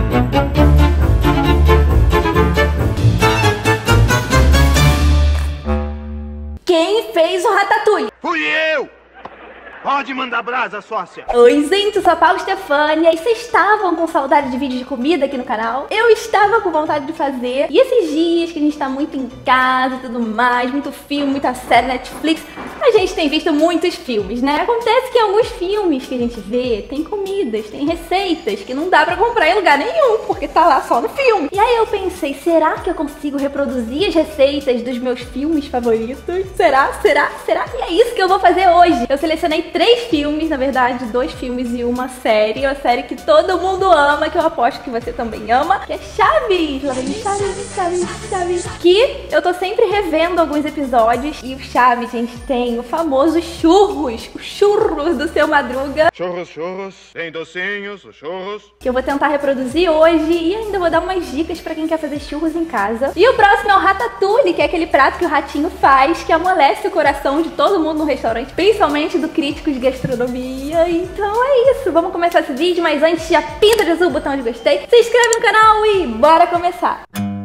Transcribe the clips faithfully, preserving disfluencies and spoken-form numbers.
Quem fez o Ratatouille? Fui eu! Pode mandar brasa, sócia! Oi, gente, eu sou a Paula Stefania e vocês estavam com saudade de vídeos de comida aqui no canal? Eu estava com vontade de fazer. E esses dias que a gente tá muito em casa e tudo mais, muito filme, muita série, Netflix, a gente tem visto muitos filmes, né? Acontece que em alguns filmes que a gente vê, tem comidas, tem receitas que não dá pra comprar em lugar nenhum, porque tá lá só no filme. E aí eu pensei, será que eu consigo reproduzir as receitas dos meus filmes favoritos? Será? Será? Será? E é isso que eu vou fazer hoje. Eu selecionei três filmes, na verdade, dois filmes e uma série. Uma série que todo mundo ama, que eu aposto que você também ama, que é Chaves. Lá vem Chaves, Chaves, Chaves. Que eu tô sempre revendo alguns episódios. E o Chaves, gente, tem o famoso churros, os churros do Seu Madruga. Churros, churros, tem docinhos, os churros. Que eu vou tentar reproduzir hoje e ainda vou dar umas dicas pra quem quer fazer churros em casa. E o próximo é o Ratatouille, que é aquele prato que o ratinho faz, que amolece o coração de todo mundo no restaurante, principalmente do crítico de gastronomia. Então é isso, vamos começar esse vídeo, mas antes já pinta de azul o botão de gostei, se inscreve no canal e bora começar!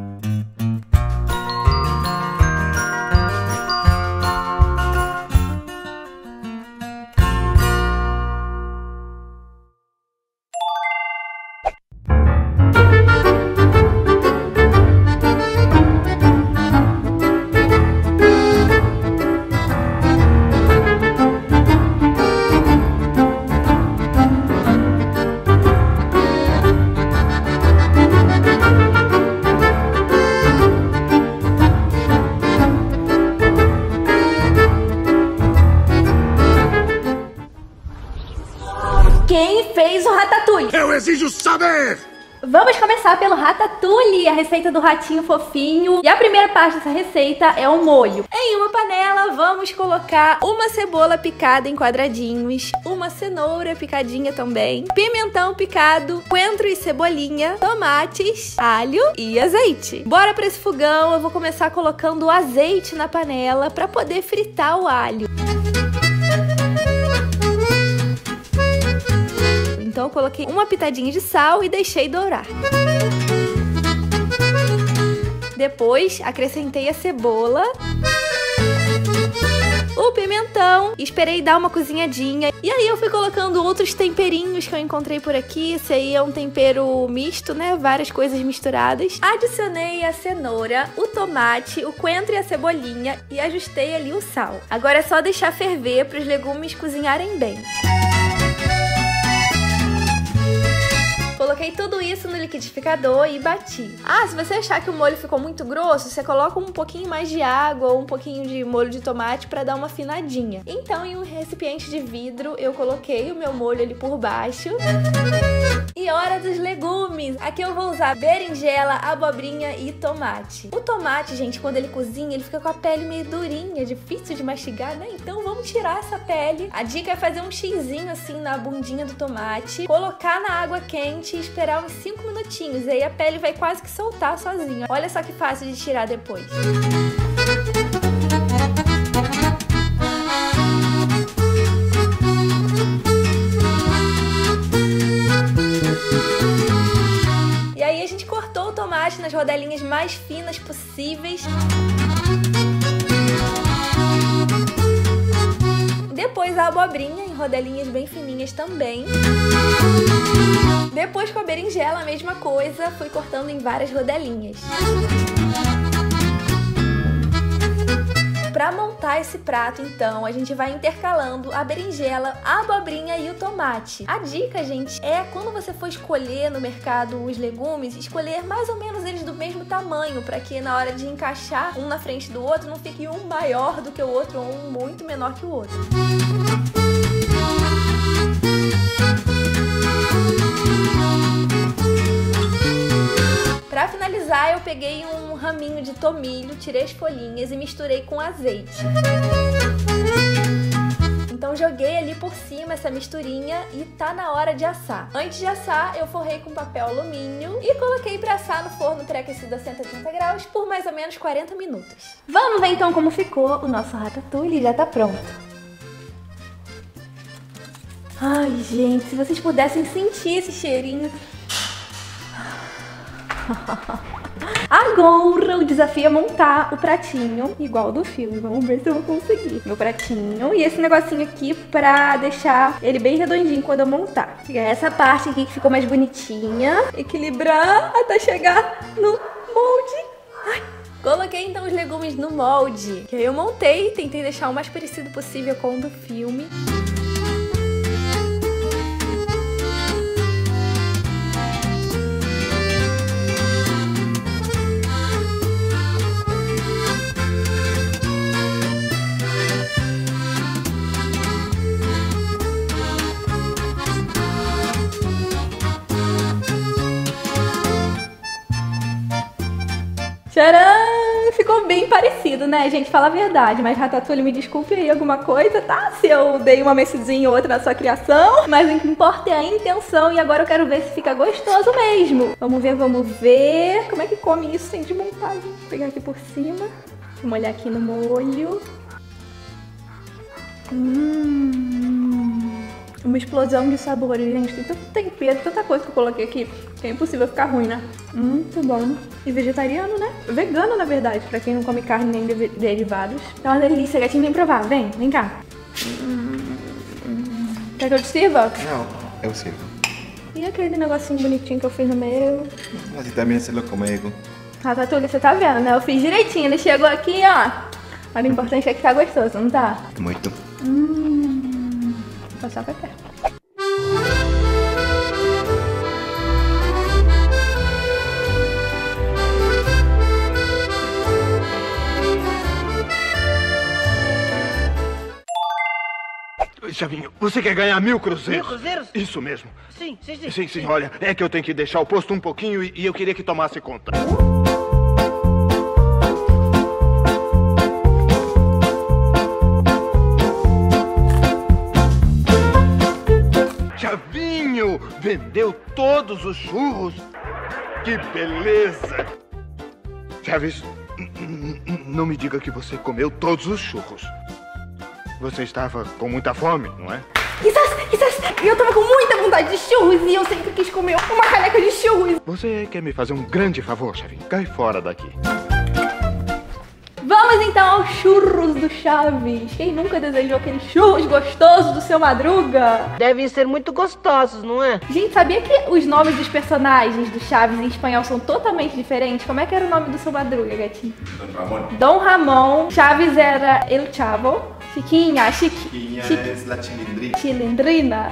Quem fez o Ratatouille? Eu exijo saber! Vamos começar pelo Ratatouille, a receita do ratinho fofinho. E a primeira parte dessa receita é o molho. Em uma panela, vamos colocar uma cebola picada em quadradinhos, uma cenoura picadinha também, pimentão picado, coentro e cebolinha, tomates, alho e azeite. Bora para esse fogão, eu vou começar colocando o azeite na panela para poder fritar o alho. Então eu coloquei uma pitadinha de sal e deixei dourar. Depois acrescentei a cebola, o pimentão, esperei dar uma cozinhadinha. E aí eu fui colocando outros temperinhos que eu encontrei por aqui. Esse aí é um tempero misto, né? Várias coisas misturadas. Adicionei a cenoura, o tomate, o coentro e a cebolinha e ajustei ali o sal. Agora é só deixar ferver para os legumes cozinharem bem. Coloquei tudo isso no liquidificador e bati. Ah, se você achar que o molho ficou muito grosso, você coloca um pouquinho mais de água ou um pouquinho de molho de tomate para dar uma afinadinha. Então, em um recipiente de vidro, eu coloquei o meu molho ali por baixo. E hora dos legumes! Aqui eu vou usar berinjela, abobrinha e tomate. O tomate, gente, quando ele cozinha, ele fica com a pele meio durinha, difícil de mastigar, né? Então vamos tirar essa pele. A dica é fazer um xizinho assim na bundinha do tomate, colocar na água quente e esperar uns cinco minutinhos. E aí a pele vai quase que soltar sozinha. Olha só que fácil de tirar depois. E aí a gente cortou o tomate nas rodelinhas mais finas possíveis. Depois a abobrinha em rodelinhas bem fininhas também. Depois com a berinjela a mesma coisa, fui cortando em várias rodelinhas. Para montar esse prato, então, a gente vai intercalando a berinjela, a abobrinha e o tomate. A dica, gente, é quando você for escolher no mercado os legumes, escolher mais ou menos eles do mesmo tamanho, para que na hora de encaixar um na frente do outro, não fique um maior do que o outro ou um muito menor que o outro. Para finalizar, eu peguei um raminho de tomilho, tirei as folhinhas e misturei com azeite. Então joguei ali por cima essa misturinha e tá na hora de assar. Antes de assar, eu forrei com papel alumínio e coloquei para assar no forno pré-aquecido a cento e oitenta graus por mais ou menos quarenta minutos. Vamos ver então como ficou o nosso ratatouille, já tá pronto. Ai, gente, se vocês pudessem sentir esse cheirinho Agora o desafio é montar o pratinho igual do filme. Vamos ver se eu vou conseguir. Meu pratinho. E esse negocinho aqui pra deixar ele bem redondinho quando eu montar. Pegar essa parte aqui que ficou mais bonitinha. Equilibrar até chegar no molde. Ai. Coloquei então os legumes no molde. Que aí eu montei, tentei deixar o mais parecido possível com o do filme. Tcharam! Ficou bem parecido, né, gente? Fala a verdade. Mas, Ratatouille, me desculpe aí alguma coisa, tá? Se eu dei uma mexidinha ou outra na sua criação. Mas o que importa é a intenção. E agora eu quero ver se fica gostoso mesmo. Vamos ver, vamos ver. Como é que come isso sem desmontagem? Vou pegar aqui por cima. Vou molhar aqui no molho. Hum... Uma explosão de sabores, gente. Tem tanto tempero, tanta coisa que eu coloquei aqui que é impossível ficar ruim, né? Muito bom. E vegetariano, né? Vegano, na verdade, pra quem não come carne nem de derivados. É uma delícia, gatinho. Vem provar. Vem, vem cá. Hum, hum. Quer que eu te sirva? Não, eu sirvo. E aquele negocinho bonitinho que eu fiz no meio? Assim também se lo comigo. Ratatouille, você tá vendo, né? Eu fiz direitinho. Ele chegou aqui, ó. Mas o importante é que tá gostoso, não tá? Muito. Hum. Vou passar pra cá. Chavinho, você quer ganhar mil cruzeiros? Mil cruzeiros? Isso mesmo. Sim, sim, sim. Sim, sim, olha, é que eu tenho que deixar o posto um pouquinho e, e eu queria que tomasse conta. Chavinho, vendeu todos os churros? Que beleza! Chaves, não me diga que você comeu todos os churros. Você estava com muita fome, não é? Quizás, quizás, eu tava com muita vontade de churros e eu sempre quis comer uma caneca de churros. Você quer me fazer um grande favor, Chavinho? Cai fora daqui. Vamos então aos churros do Chaves. Quem nunca desejou aqueles churros gostosos do seu Madruga? Devem ser muito gostosos, não é? Gente, sabia que os nomes dos personagens do Chaves em espanhol são totalmente diferentes? Como é que era o nome do seu Madruga, gatinho? Don Ramón. Dom Ramon. Chaves era El Chavo. Chiquinha, Chiqui... Chiquinha Chiqui... es la chilindrina. Chilindrina.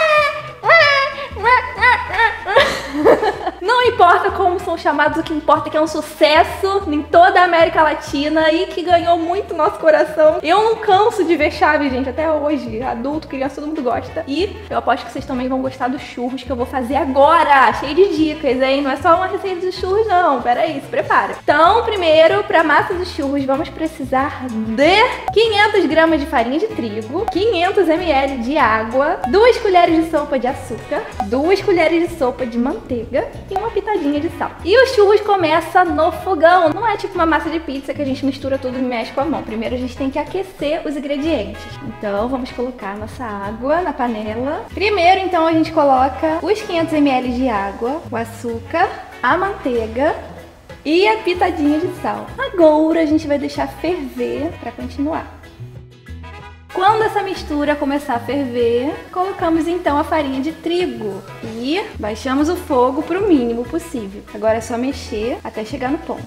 Não importa como são chamados, o que importa é que é um sucesso em toda a América Latina e que ganhou muito nosso coração. Eu não canso de ver Chaves, gente, até hoje. Adulto, criança, todo mundo gosta. E eu aposto que vocês também vão gostar dos churros que eu vou fazer agora. Cheio de dicas, hein? Não é só uma receita de churros, não. Pera aí, se prepara. Então, primeiro, pra massa dos churros, vamos precisar de quinhentas gramas de farinha de trigo, quinhentos mililitros de água, duas colheres de sopa de açúcar, duas colheres de sopa de manteiga e uma pitadinha de sal. E os churros começa no fogão. Não é tipo uma massa de pizza que a gente mistura tudo e mexe com a mão. Primeiro a gente tem que aquecer os ingredientes. Então vamos colocar a nossa água na panela. Primeiro então a gente coloca os quinhentos mililitros de água, o açúcar, a manteiga e a pitadinha de sal. Agora a gente vai deixar ferver para continuar. Quando essa mistura começar a ferver, colocamos então a farinha de trigo e baixamos o fogo para o mínimo possível. Agora é só mexer até chegar no ponto.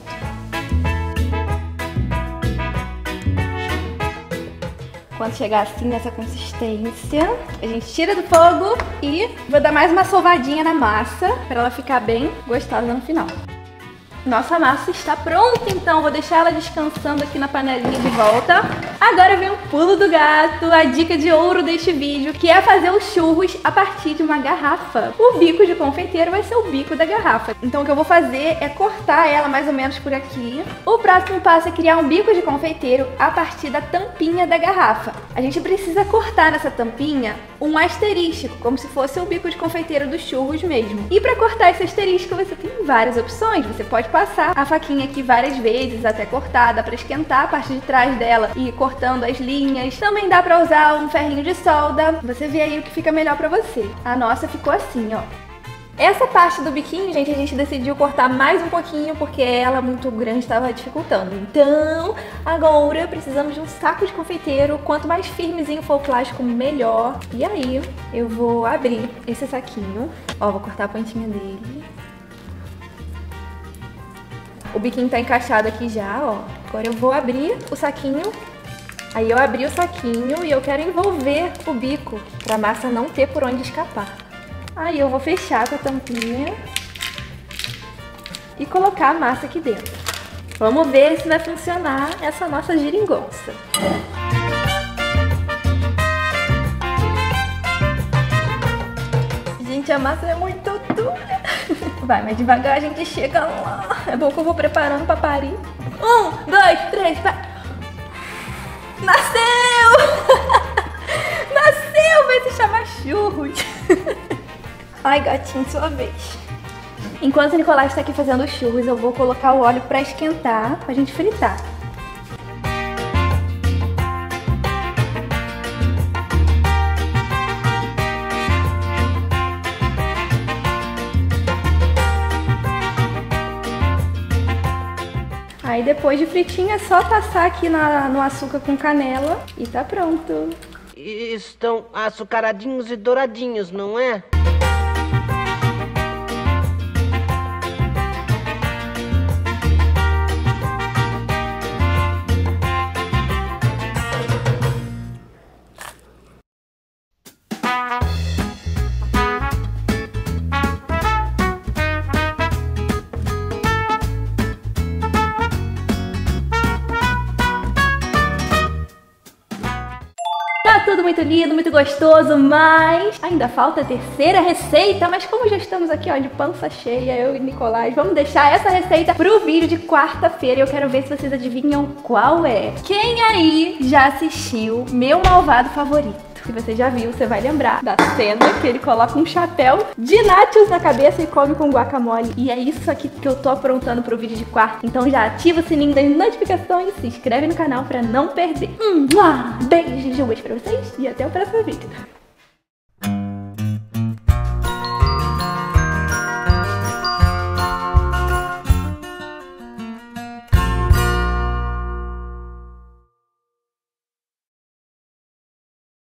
Quando chegar assim nessa consistência, a gente tira do fogo e vou dar mais uma sovadinha na massa para ela ficar bem gostosa no final. Nossa massa está pronta, então vou deixar ela descansando aqui na panelinha de volta. Agora vem o pulo do gato, a dica de ouro deste vídeo, que é fazer os churros a partir de uma garrafa. O bico de confeiteiro vai ser o bico da garrafa. Então o que eu vou fazer é cortar ela mais ou menos por aqui. O próximo passo é criar um bico de confeiteiro a partir da tampinha da garrafa. A gente precisa cortar nessa tampinha um asterístico, como se fosse o bico de confeiteiro dos churros mesmo. E para cortar esse asterístico você tem várias opções. Você pode passar a faquinha aqui várias vezes até cortar, dá pra esquentar a parte de trás dela e ir cortando as linhas. Também dá pra usar um ferrinho de solda, você vê aí o que fica melhor pra você. A nossa ficou assim, ó. Essa parte do biquinho, gente, a gente decidiu cortar mais um pouquinho porque ela muito grande estava dificultando. Então, agora precisamos de um saco de confeiteiro. Quanto mais firmezinho for o plástico, melhor. E aí, eu vou abrir esse saquinho. Ó, vou cortar a pontinha dele. O biquinho tá encaixado aqui já, ó. Agora eu vou abrir o saquinho. Aí eu abri o saquinho e eu quero envolver o bico pra massa não ter por onde escapar. Aí eu vou fechar com a tampinha e colocar a massa aqui dentro. Vamos ver se vai funcionar essa nossa geringonça. Gente, a massa é muito dura. Vai, mas devagar a gente chega lá. É bom que eu vou preparando pra parir. Um, dois, três, vai. Nasceu! Nasceu! Vai se chamar churros. Ai, gatinho, sua vez. Enquanto o Nicolás está aqui fazendo os churros, eu vou colocar o óleo para esquentar, pra gente fritar. Aí depois de fritinho é só passar aqui na, no açúcar com canela e tá pronto. Estão açucaradinhos e douradinhos, não é? Tá tudo muito lindo, muito gostoso, mas ainda falta a terceira receita. Mas como já estamos aqui, ó, de pança cheia, eu e Nicolás, vamos deixar essa receita pro vídeo de quarta-feira. Eu quero ver se vocês adivinham qual é. Quem aí já assistiu Meu Malvado Favorito? Se você já viu, você vai lembrar da cena que ele coloca um chapéu de nachos na cabeça e come com guacamole. E é isso aqui que eu tô aprontando pro vídeo de quarta. Então já ativa o sininho das notificações, se inscreve no canal pra não perder. Hum, beijo, um beijo pra vocês e até o próximo vídeo.